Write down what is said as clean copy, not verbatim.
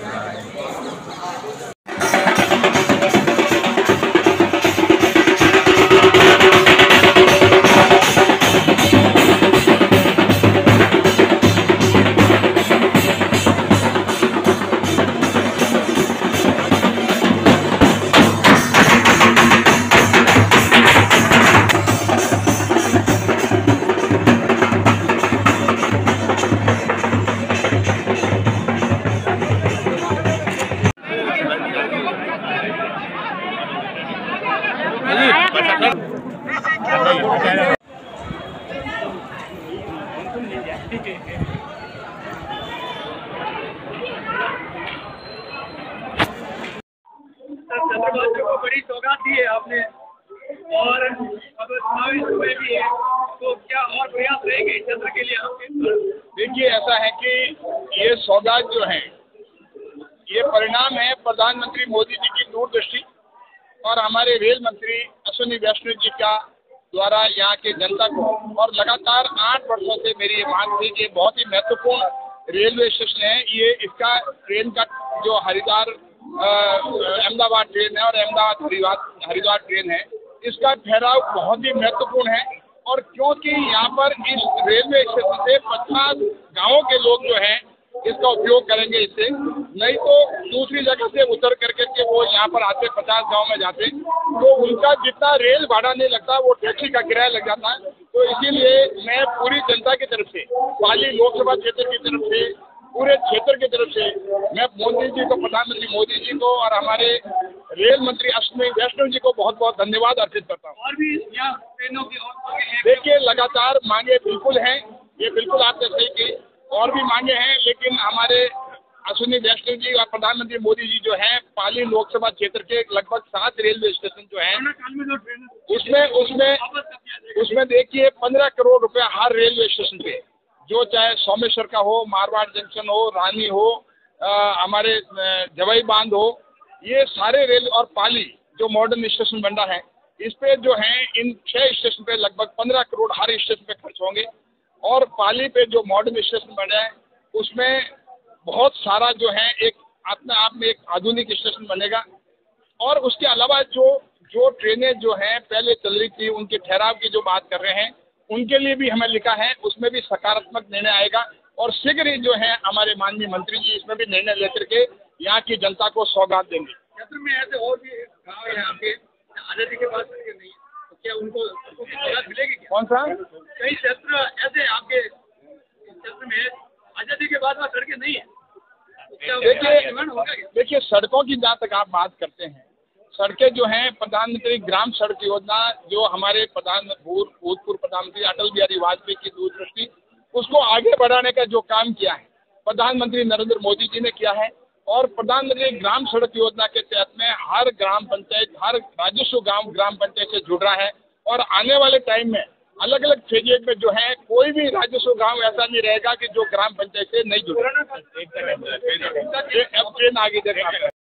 चंद्रबाबू को बड़ी सौगात दी है आपने और अब चुनावी समय भी है, तो क्या और प्रयास रहेंगे क्षेत्र के लिए आपके? देखिए, ऐसा है कि ये सौगात जो है ये परिणाम है प्रधानमंत्री मोदी जी की दूरदृष्टि और हमारे रेल मंत्री अश्विनी वैष्णव जी का द्वारा यहाँ के जनता को, और लगातार 8 वर्षों से मेरी ये मांग थी कि बहुत ही महत्वपूर्ण रेलवे स्टेशन है ये, इसका ट्रेन का जो हरिद्वार अहमदाबाद ट्रेन है और अहमदाबाद हरिद्वार ट्रेन है, इसका ठहराव बहुत ही महत्वपूर्ण है। और क्योंकि यहाँ पर इस रेलवे स्टेशन से 50 गाँवों के लोग जो हैं इसका उपयोग करेंगे, इससे नहीं तो दूसरी जगह से उतर करके के वो यहाँ पर आते 50 गांव में जाते तो उनका जितना रेल भाड़ा नहीं लगता वो टैक्सी का किराया लग जाता। तो इसीलिए मैं पूरी जनता की तरफ से, पाली लोकसभा क्षेत्र की तरफ से, पूरे क्षेत्र की तरफ से मैं मोदी जी को, प्रधानमंत्री मोदी जी को और हमारे रेल मंत्री अश्विनी वैष्णव जी को बहुत बहुत धन्यवाद अर्पित करता हूँ। और भी यहाँ ट्रेनों की और मांगे हैं? देखिए, लगातार मांगे बिल्कुल हैं, ये बिल्कुल आपने सही की, और भी मांगे हैं, लेकिन हमारे अश्विनी वैष्णव जी और प्रधानमंत्री मोदी जी जो हैं पाली लोकसभा क्षेत्र के लगभग 7 रेलवे स्टेशन जो हैं उसमें देखिए 15 करोड़ रुपए हर रेलवे स्टेशन पे, जो चाहे सोमेश्वर का हो, मारवाड़ जंक्शन हो, रानी हो, हमारे जवाई बांध हो, ये सारे रेल, और पाली जो मॉडर्न स्टेशन बन रहा है इस पे जो है इन 6 स्टेशन पे लगभग 15 करोड़ हर स्टेशन पे खर्च होंगे। और पाली पे जो मॉडर्न स्टेशन बन रहा है उसमें बहुत सारा जो है एक अपने आप में एक आधुनिक स्टेशन बनेगा। और उसके अलावा जो ट्रेनें जो हैं पहले चल रही थी उनके ठहराव की जो बात कर रहे हैं उनके लिए भी हमें लिखा है, उसमें भी सकारात्मक निर्णय आएगा और शीघ्र ही जो है हमारे माननीय मंत्री जी इसमें भी निर्णय लेकर के यहाँ की जनता को सौगात देंगे। क्षेत्र में ऐसे और भी गाँव है आपके आजादी के बाद नहीं है, तो क्या उनको सौगात मिलेगी क्या? कौन सा? कई क्षेत्र ऐसे आपके क्षेत्र में आजादी के बाद वहाँ सड़कें नहीं है, देखिए सड़कों की जहाँ तक आप बात करते हैं, सड़कें जो हैं प्रधानमंत्री ग्राम सड़क योजना जो हमारे भूतपूर्व प्रधानमंत्री अटल बिहारी वाजपेयी की दूरदृष्टि, उसको आगे बढ़ाने का जो काम किया है प्रधानमंत्री नरेंद्र मोदी जी ने किया है। और प्रधानमंत्री ग्राम सड़क योजना के तहत में हर ग्राम पंचायत, हर राजस्व गांव ग्राम पंचायत से जुड़ रहा है और आने वाले टाइम में अलग अलग फेजेज में जो है कोई भी राजस्व गांव ऐसा नहीं रहेगा कि जो ग्राम पंचायत से नहीं जुड़ा। ट्रेन आगे